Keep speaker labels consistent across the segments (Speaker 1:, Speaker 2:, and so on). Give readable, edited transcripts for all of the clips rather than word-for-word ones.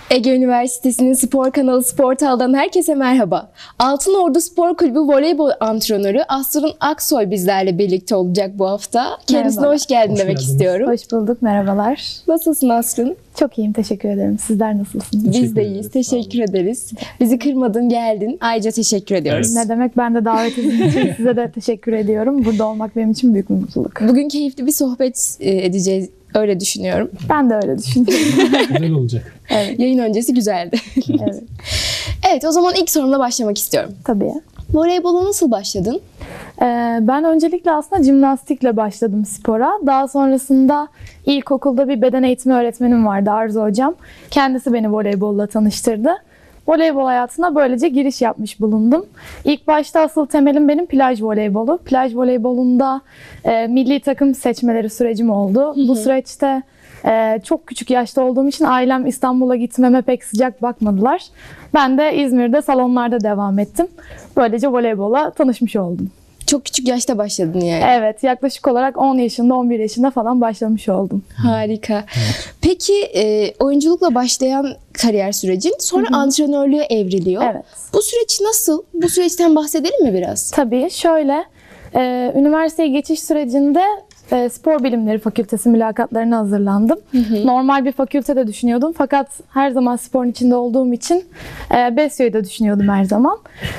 Speaker 1: Ege Üniversitesi'nin spor kanalı Sportal'dan herkese merhaba. Altınordu Spor Kulübü voleybol antrenörü Asrın Aksoy bizlerle birlikte olacak bu hafta. Kendisine hoş geldin demek istiyorum.
Speaker 2: Hoş bulduk, merhabalar.
Speaker 1: Nasılsın Asrın?
Speaker 2: Çok iyiyim, teşekkür ederim. Sizler nasılsınız?
Speaker 1: Biz de iyiyiz, teşekkür ederiz. Bizi kırmadın, geldin. Ayrıca teşekkür ediyoruz.
Speaker 2: Ne demek, ben de davet ettiğiniz için size de teşekkür ediyorum. Burada olmak benim için büyük bir mutluluk.
Speaker 1: Bugün keyifli bir sohbet edeceğiz. Öyle düşünüyorum.
Speaker 2: Ben de öyle düşünüyorum.
Speaker 3: Güzel olacak.
Speaker 1: Evet. Yayın öncesi güzeldi.
Speaker 2: Evet.
Speaker 1: Evet, o zaman ilk sorumla başlamak istiyorum.
Speaker 2: Tabii.
Speaker 1: Voleybola nasıl başladın?
Speaker 2: Ben öncelikle aslında jimnastikle başladım spora. Daha sonrasında ilkokulda bir beden eğitimi öğretmenim vardı, Arzu Hocam. Kendisi beni voleybolla tanıştırdı. Voleybol hayatına böylece giriş yapmış bulundum. İlk başta asıl temelim benim plaj voleybolu. Plaj voleybolunda milli takım seçmeleri sürecim oldu. Bu süreçte çok küçük yaşta olduğum için ailem İstanbul'a gitmeme pek sıcak bakmadılar. Ben de İzmir'de salonlarda devam ettim. Böylece voleybola tanışmış oldum.
Speaker 1: Çok küçük yaşta başladın yani.
Speaker 2: Evet, yaklaşık olarak 10 yaşında, 11 yaşında falan başlamış oldum.
Speaker 1: Harika. Peki oyunculukla başlayan kariyer sürecin sonra antrenörlüğe evriliyor.
Speaker 2: Evet.
Speaker 1: Bu süreç nasıl? Bu süreçten bahsedelim mi biraz?
Speaker 2: Tabii, şöyle, üniversiteye geçiş sürecinde Spor Bilimleri Fakültesi mülakatlarına hazırlandım. Normal bir fakültede düşünüyordum fakat her zaman sporun içinde olduğum için BESYO'yu da düşünüyordum her zaman.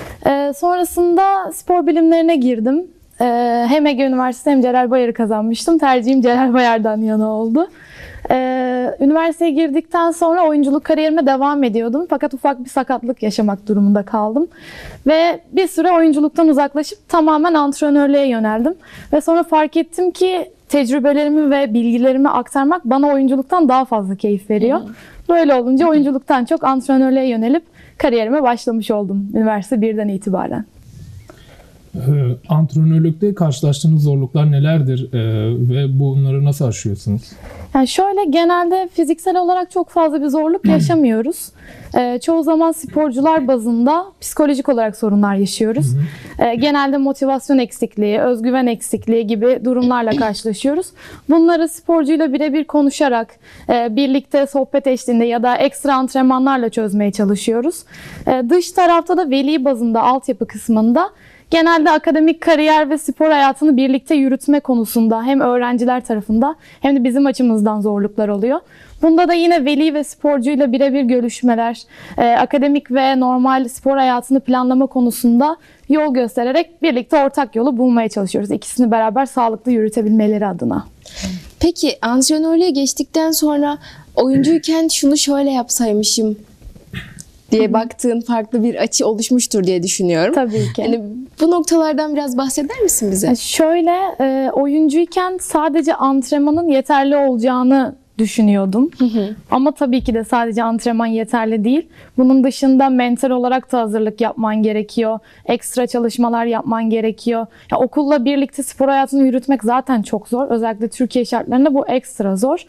Speaker 2: Sonrasında spor bilimlerine girdim. Hem Ege Üniversitesi hem Celal Bayar'ı kazanmıştım. Tercihim Celal Bayar'dan yana oldu. Üniversiteye girdikten sonra oyunculuk kariyerime devam ediyordum. Fakat ufak bir sakatlık yaşamak durumunda kaldım. Ve bir süre oyunculuktan uzaklaşıp tamamen antrenörlüğe yöneldim. Ve sonra fark ettim ki tecrübelerimi ve bilgilerimi aktarmak bana oyunculuktan daha fazla keyif veriyor. Böyle olunca oyunculuktan çok antrenörlüğe yönelip kariyerime başlamış oldum üniversite 1'den itibaren.
Speaker 3: Antrenörlükte karşılaştığınız zorluklar nelerdir ve bunları nasıl aşıyorsunuz?
Speaker 2: Yani şöyle, genelde fiziksel olarak çok fazla bir zorluk yaşamıyoruz. Çoğu zaman sporcular bazında psikolojik olarak sorunlar yaşıyoruz. Genelde motivasyon eksikliği, özgüven eksikliği gibi durumlarla karşılaşıyoruz. Bunları sporcuyla birebir konuşarak, birlikte sohbet eşliğinde ya da ekstra antrenmanlarla çözmeye çalışıyoruz. Dış tarafta da veli bazında, altyapı kısmında genelde akademik kariyer ve spor hayatını birlikte yürütme konusunda hem öğrenciler tarafında hem de bizim açımızdan zorluklar oluyor. Bunda da yine veli ve sporcuyla birebir görüşmeler, akademik ve normal spor hayatını planlama konusunda yol göstererek birlikte ortak yolu bulmaya çalışıyoruz. İkisini beraber sağlıklı yürütebilmeleri adına.
Speaker 1: Peki antrenörlüğe geçtikten sonra oyuncuyken şunu şöyle yapsaymışım diye baktığın farklı bir açı oluşmuştur diye düşünüyorum.
Speaker 2: Tabii ki.
Speaker 1: Yani bu noktalardan biraz bahseder misin bize?
Speaker 2: Şöyle, oyuncuyken sadece antrenmanın yeterli olacağını düşünüyordum. Ama tabii ki de sadece antrenman yeterli değil. Bunun dışında mental olarak da hazırlık yapman gerekiyor. Ekstra çalışmalar yapman gerekiyor. Ya, okulla birlikte spor hayatını yürütmek zaten çok zor. Özellikle Türkiye şartlarında bu ekstra zor.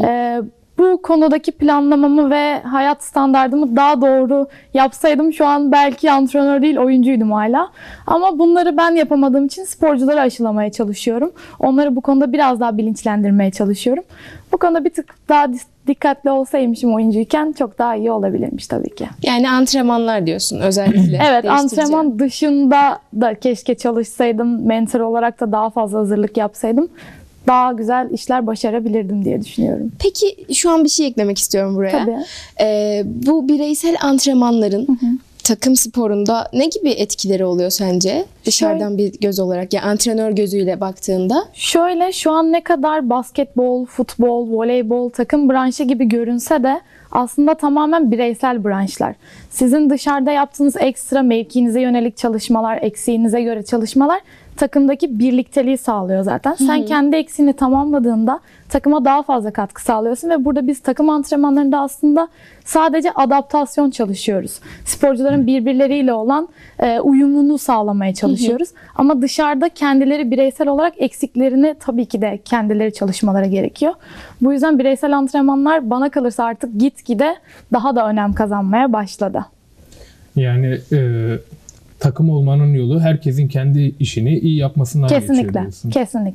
Speaker 2: Bu konudaki planlamamı ve hayat standardımı daha doğru yapsaydım şu an belki antrenör değil oyuncuydum hala. Ama bunları ben yapamadığım için sporcuları aşılamaya çalışıyorum. Onları bu konuda biraz daha bilinçlendirmeye çalışıyorum. Bu konuda bir tık daha dikkatli olsaymışım oyuncuyken çok daha iyi olabilirmiş tabii ki.
Speaker 1: Yani antrenmanlar diyorsun özellikle.
Speaker 2: Evet, antrenman dışında da keşke çalışsaydım. Mental olarak da daha fazla hazırlık yapsaydım. Daha güzel işler başarabilirdim diye düşünüyorum.
Speaker 1: Peki şu an bir şey eklemek istiyorum buraya.
Speaker 2: Tabii.
Speaker 1: Bu bireysel antrenmanların takım sporunda ne gibi etkileri oluyor sence? Dışarıdan bir göz olarak, yani antrenör gözüyle baktığında.
Speaker 2: Şöyle, şu an ne kadar basketbol, futbol, voleybol takım branşı gibi görünse de aslında tamamen bireysel branşlar. Sizin dışarıda yaptığınız ekstra mevkinize yönelik çalışmalar, eksiğinize göre çalışmalar takımdaki birlikteliği sağlıyor zaten. Sen kendi eksiğini tamamladığında takıma daha fazla katkı sağlıyorsun ve burada biz takım antrenmanlarında aslında sadece adaptasyon çalışıyoruz. Sporcuların birbirleriyle olan uyumunu sağlamaya çalışıyoruz. Ama dışarıda kendileri bireysel olarak eksiklerini tabii ki de kendileri çalışmaları gerekiyor. Bu yüzden bireysel antrenmanlar bana kalırsa artık gitgide daha da önem kazanmaya başladı.
Speaker 3: Yani takım olmanın yolu herkesin kendi işini iyi yapmasından geçiyor diyorsun.
Speaker 2: Kesinlikle.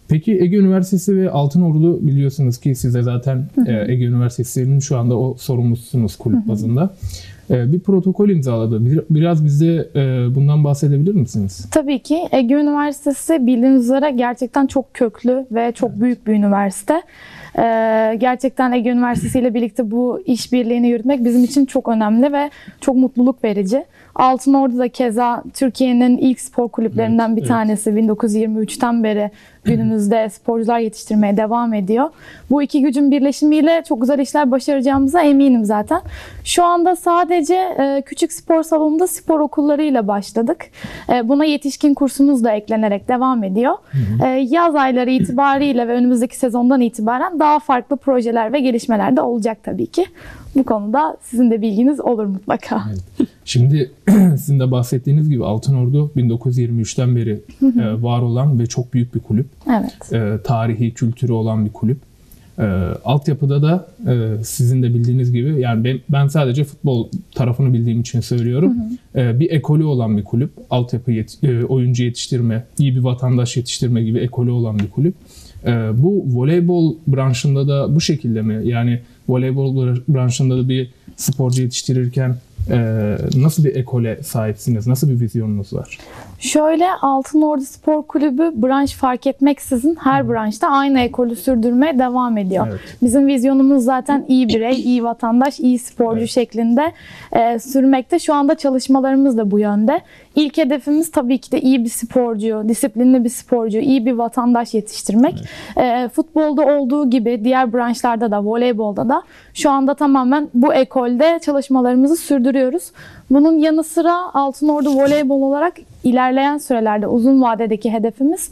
Speaker 3: Peki Ege Üniversitesi ve Altınordu biliyorsunuz ki siz de zaten Ege Üniversitesi'nin şu anda o sorumlusunuz kulüp bazında. Bir protokol imzaladı. Biraz bize bundan bahsedebilir misiniz?
Speaker 2: Tabii ki. Ege Üniversitesi bildiğiniz üzere gerçekten çok köklü ve çok büyük bir üniversite. Gerçekten Ege Üniversitesi ile birlikte bu işbirliğini yürütmek bizim için çok önemli ve çok mutluluk verici. Altınordu da keza Türkiye'nin ilk spor kulüplerinden bir tanesi. 1923'ten beri günümüzde sporcular yetiştirmeye devam ediyor. Bu iki gücün birleşimiyle çok güzel işler başaracağımıza eminim zaten. Şu anda sadece küçük spor salonunda spor okullarıyla başladık. Buna yetişkin kursumuz da eklenerek devam ediyor. Yaz ayları itibariyle ve önümüzdeki sezondan itibaren daha farklı projeler ve gelişmeler de olacak tabii ki. Bu konuda sizin de bilginiz olur mutlaka.
Speaker 3: Evet. Şimdi sizin de bahsettiğiniz gibi Altınordu 1923'ten beri var olan ve çok büyük bir kulüp.
Speaker 2: Evet.
Speaker 3: Tarihi, kültürü olan bir kulüp. Altyapıda da sizin de bildiğiniz gibi, yani ben sadece futbol tarafını bildiğim için söylüyorum. Bir ekolü olan bir kulüp. Altyapı oyuncu yetiştirme, iyi bir vatandaş yetiştirme gibi ekolü olan bir kulüp. Bu voleybol branşında da bu şekilde mi? Yani voleybol branşında da bir sporcu yetiştirirken nasıl bir ekole sahipsiniz? Nasıl bir vizyonunuz var?
Speaker 2: Şöyle, Altınordu Spor Kulübü branş fark etmeksizin her branşta aynı ekolü sürdürmeye devam ediyor. Evet. Bizim vizyonumuz zaten iyi birey, iyi vatandaş, iyi sporcu şeklinde sürmekte. Şu anda çalışmalarımız da bu yönde. İlk hedefimiz tabii ki de iyi bir sporcu, disiplinli bir sporcu, iyi bir vatandaş yetiştirmek. Futbolda olduğu gibi diğer branşlarda da, voleybolda da şu anda tamamen bu ekolde çalışmalarımızı sürdürüyoruz. Bunun yanı sıra Altınordu voleybol olarak ilerleyen sürelerde uzun vadedeki hedefimiz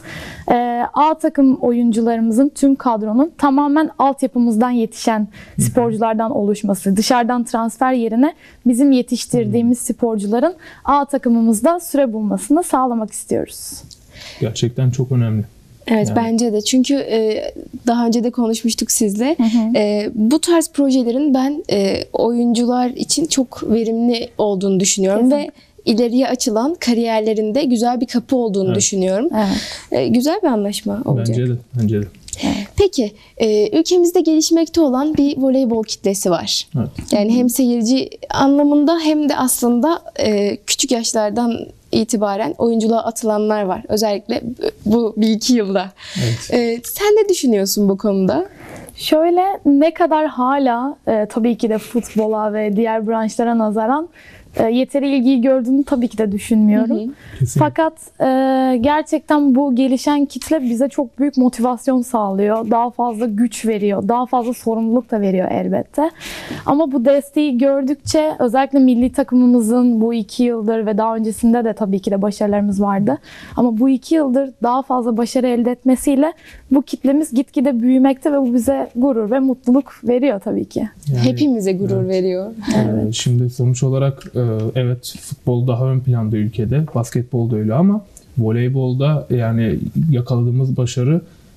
Speaker 2: A takım oyuncularımızın, tüm kadronun tamamen altyapımızdan yetişen sporculardan oluşması. Dışarıdan transfer yerine bizim yetiştirdiğimiz sporcuların A takımımızda süre bulmasını sağlamak istiyoruz.
Speaker 3: Gerçekten çok önemli.
Speaker 1: Evet, yani bence de. Çünkü daha önce de konuşmuştuk sizle. Bu tarz projelerin ben oyuncular için çok verimli olduğunu düşünüyorum. Kesinlikle. Ve ileriye açılan kariyerlerinde güzel bir kapı olduğunu düşünüyorum. Evet. Güzel bir anlaşma olacak.
Speaker 3: Bence de.
Speaker 1: Peki, ülkemizde gelişmekte olan bir voleybol kitlesi var. Evet. Yani hem seyirci anlamında hem de aslında küçük yaşlardan itibaren oyunculuğa atılanlar var. Özellikle bu 1-2 yılda. Evet. Sen ne düşünüyorsun bu konuda?
Speaker 2: Şöyle, ne kadar hala tabii ki de futbola ve diğer branşlara nazaran yeteri ilgiyi gördüğünü tabii ki de düşünmüyorum. Fakat gerçekten bu gelişen kitle bize çok büyük motivasyon sağlıyor. Daha fazla güç veriyor. Daha fazla sorumluluk da veriyor elbette. Ama bu desteği gördükçe özellikle milli takımımızın bu 2 yıldır ve daha öncesinde de tabii ki de başarılarımız vardı. Ama bu 2 yıldır daha fazla başarı elde etmesiyle bu kitlemiz gitgide büyümekte ve bu bize gurur ve mutluluk veriyor tabii ki.
Speaker 1: Yani, hepimize gurur veriyor.
Speaker 3: Evet. Şimdi sonuç olarak evet, futbol daha ön planda ülkede, basketbol da öyle ama voleybolda yani yakaladığımız başarı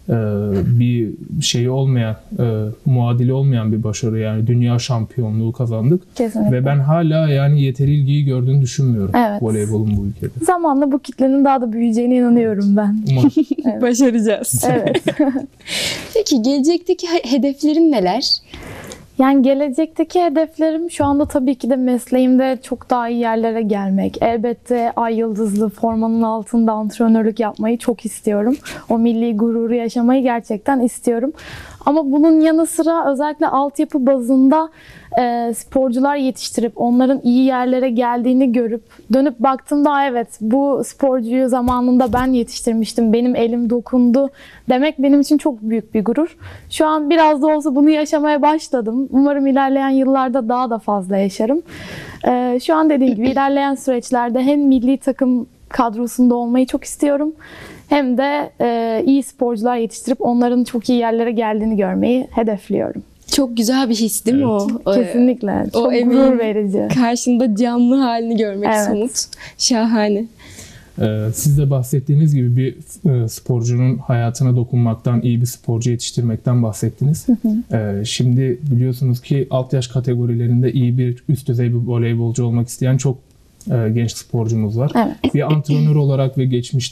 Speaker 3: bir şeyi olmayan, muadili olmayan bir başarı. Yani dünya şampiyonluğu kazandık.
Speaker 2: Kesinlikle.
Speaker 3: Ve ben hala yani yeteri ilgiyi gördüğünü düşünmüyorum voleybolun bu ülkede.
Speaker 2: Zamanla bu kitlenin daha da büyüyeceğine inanıyorum ben.
Speaker 1: Evet. Başaracağız.
Speaker 2: Evet.
Speaker 1: Peki gelecekteki hedeflerin neler?
Speaker 2: Yani gelecekteki hedeflerim şu anda tabii ki de mesleğimde çok daha iyi yerlere gelmek. Elbette ay yıldızlı formanın altında antrenörlük yapmayı çok istiyorum. O milli gururu yaşamayı gerçekten istiyorum. Ama bunun yanı sıra özellikle altyapı bazında sporcular yetiştirip onların iyi yerlere geldiğini görüp dönüp baktığımda evet, bu sporcuyu zamanında ben yetiştirmiştim, benim elim dokundu demek benim için çok büyük bir gurur. Şu an biraz da olsa bunu yaşamaya başladım. Umarım ilerleyen yıllarda daha da fazla yaşarım. Şu an dediğim gibi ilerleyen süreçlerde hem milli takım kadrosunda olmayı çok istiyorum, hem de iyi sporcular yetiştirip onların çok iyi yerlere geldiğini görmeyi hedefliyorum.
Speaker 1: Çok güzel bir his değil mi o?
Speaker 2: Kesinlikle. Çok gurur verici.
Speaker 1: Karşında canlı halini görmek somut. Şahane.
Speaker 3: Siz de bahsettiğiniz gibi bir sporcunun hayatına dokunmaktan, iyi bir sporcu yetiştirmekten bahsettiniz. Şimdi biliyorsunuz ki alt yaş kategorilerinde iyi bir üst düzey bir voleybolcu olmak isteyen çok genç sporcumuz var. Evet. Bir antrenör olarak ve geçmişte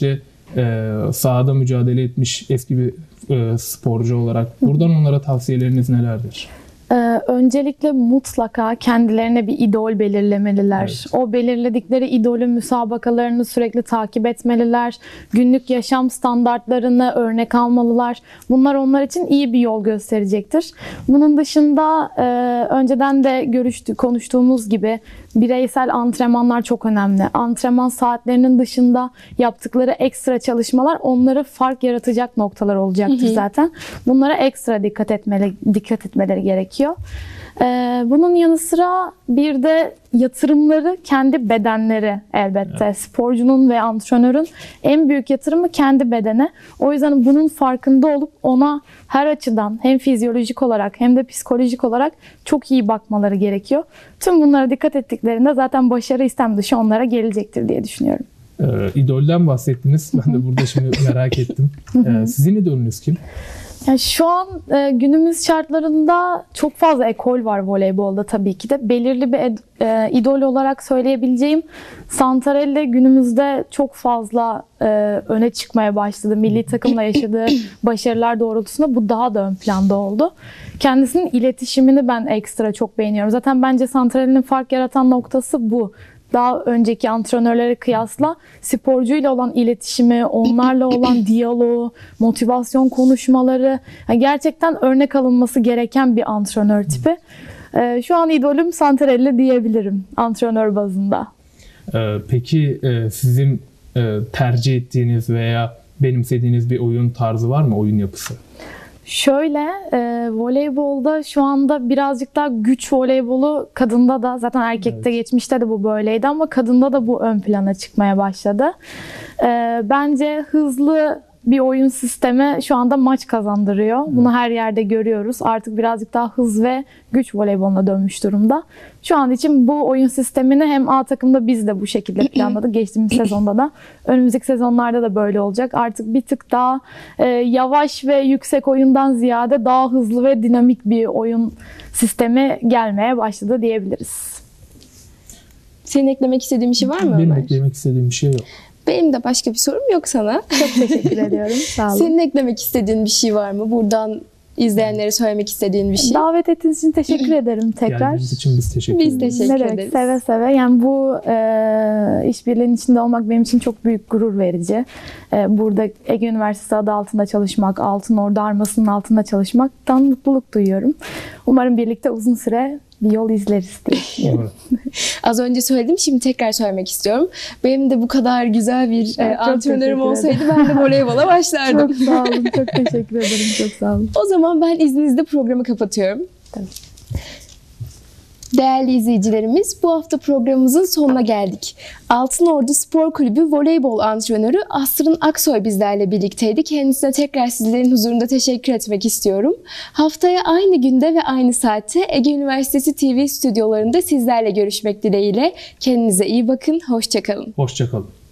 Speaker 3: sahada mücadele etmiş eski bir sporcu olarak buradan onlara tavsiyeleriniz nelerdir?
Speaker 2: Öncelikle mutlaka kendilerine bir idol belirlemeliler. Evet. O belirledikleri idolün müsabakalarını sürekli takip etmeliler. Günlük yaşam standartlarını örnek almalılar. Bunlar onlar için iyi bir yol gösterecektir. Bunun dışında önceden de konuştuğumuz gibi bireysel antrenmanlar çok önemli. Antrenman saatlerinin dışında yaptıkları ekstra çalışmalar onları fark yaratacak noktalar olacaktır zaten. Bunlara ekstra dikkat etmeleri gerekiyor. Bunun yanı sıra bir de yatırımları kendi bedenleri elbette. Evet. Sporcunun ve antrenörün en büyük yatırımı kendi bedene. O yüzden bunun farkında olup ona her açıdan hem fizyolojik olarak hem de psikolojik olarak çok iyi bakmaları gerekiyor. Tüm bunlara dikkat ettiklerinde zaten başarı istem dışı onlara gelecektir diye düşünüyorum.
Speaker 3: İdolden bahsettiniz. Ben de burada şimdi merak ettim. Sizin idolünüz kim?
Speaker 2: Yani şu an günümüz şartlarında çok fazla ekol var voleybolda tabii ki de. Belirli bir idol olarak söyleyebileceğim Santarelli günümüzde çok fazla öne çıkmaya başladı. Milli takımla yaşadığı başarılar doğrultusunda bu daha da ön planda oldu. Kendisinin iletişimini ben ekstra çok beğeniyorum. Zaten bence Santarelli'nin fark yaratan noktası bu. Daha önceki antrenörlere kıyasla sporcuyla olan iletişimi, onlarla olan diyaloğu, motivasyon konuşmaları, yani gerçekten örnek alınması gereken bir antrenör tipi. Şu an idolüm Santarelli diyebilirim antrenör bazında.
Speaker 3: Peki sizin tercih ettiğiniz veya benimsediğiniz bir oyun tarzı var mı, oyun yapısı?
Speaker 2: Şöyle, voleybolda şu anda birazcık daha güç voleybolu kadında da, zaten erkekte geçmişte de bu böyleydi ama kadında da bu ön plana çıkmaya başladı. Bence hızlı bir oyun sistemi şu anda maç kazandırıyor. Bunu her yerde görüyoruz. Artık birazcık daha hız ve güç voleyboluna dönmüş durumda. Şu an için bu oyun sistemini hem A takımda biz de bu şekilde planladık. Geçtiğimiz sezonda da. Önümüzdeki sezonlarda da böyle olacak. Artık bir tık daha yavaş ve yüksek oyundan ziyade daha hızlı ve dinamik bir oyun sistemi gelmeye başladı diyebiliriz.
Speaker 1: Senin eklemek istediğin bir şey var mı?
Speaker 3: Benim eklemek istediğim bir şey yok.
Speaker 1: Benim de başka bir sorum yok sana.
Speaker 2: Çok teşekkür ediyorum. Sağ olun.
Speaker 1: Senin eklemek istediğin bir şey var mı? Buradan izleyenlere söylemek istediğin bir şey.
Speaker 2: Davet ettiğiniz için teşekkür ederim tekrar.
Speaker 3: Geldiğiniz için biz teşekkür ederiz.
Speaker 1: Biz teşekkür ederiz.
Speaker 2: Seve seve. Yani bu işbirliğinin içinde olmak benim için çok büyük gurur verici. Burada Ege Üniversitesi adı altında çalışmak, Altınordu armasının altında çalışmaktan mutluluk duyuyorum. Umarım birlikte uzun süre bir yol izleriz diye.
Speaker 1: Az önce söyledim, şimdi tekrar söylemek istiyorum. Benim de bu kadar güzel bir antrenörüm olsaydı ben de voleybola başlardım.
Speaker 2: Çok sağ olun, çok teşekkür ederim, çok sağ olun.
Speaker 1: O zaman ben izninizle programı kapatıyorum.
Speaker 2: Tabii.
Speaker 1: Değerli izleyicilerimiz, bu hafta programımızın sonuna geldik. Altınordu Spor Kulübü voleybol antrenörü Asrın Aksoy bizlerle birlikteydi. Kendisine tekrar sizlerin huzurunda teşekkür etmek istiyorum. Haftaya aynı günde ve aynı saatte Ege Üniversitesi TV stüdyolarında sizlerle görüşmek dileğiyle. Kendinize iyi bakın, hoşça kalın.
Speaker 3: Hoşça kalın.